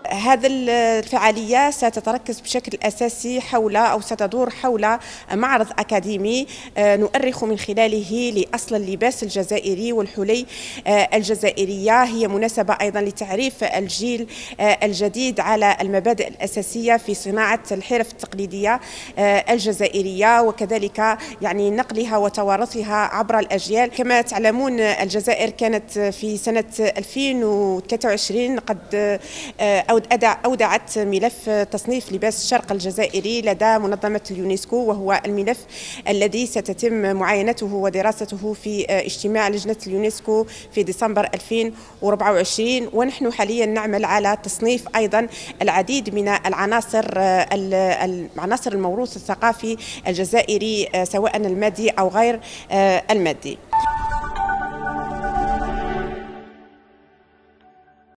هذه الفعالية ستتركز بشكل أساسي حول أو ستدور حول معرض أكاديمي نؤرخ من خلاله لأصل اللباس الجزائري والحلي الجزائرية. هي مناسبة أيضا لتعريف الجيل الجديد على المبادئ الأساسية في صناعة الحرف التقليدية الجزائرية، وكذلك يعني نقلها وتوارثها عبر الأجيال. كما تعلمون الجزائر كانت في سنة 2023 قد أودعت ملف تصنيف لباس الشرق الجزائري لدى منظمة اليونسكو، وهو الملف الذي ستتم معاينته ودراسته في اجتماع لجنة اليونسكو في ديسمبر 2024. ونحن حاليا نعمل على تصنيف أيضا العديد من عناصر الموروث الثقافي الجزائري سواء المادي أو غير المادي.